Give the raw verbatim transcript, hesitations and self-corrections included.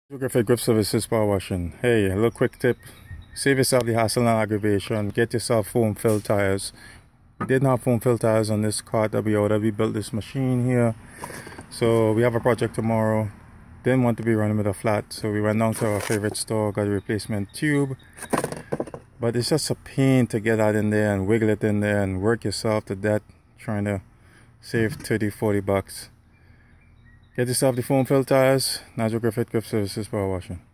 Griffith Grip Services Power Washing. Hey, a little quick tip. Save yourself the hassle and aggravation. Get yourself foam filled tires. We didn't have foam filled tires on this cart that we ordered. We built this machine here. So we have a project tomorrow. Didn't want to be running with a flat. So we went down to our favorite store, got a replacement tube. But it's just a pain to get that in there and wiggle it in there and work yourself to death trying to save thirty, forty bucks. Get yourself the foam filled tires. Nigel Griffith Grip Services Power Washing.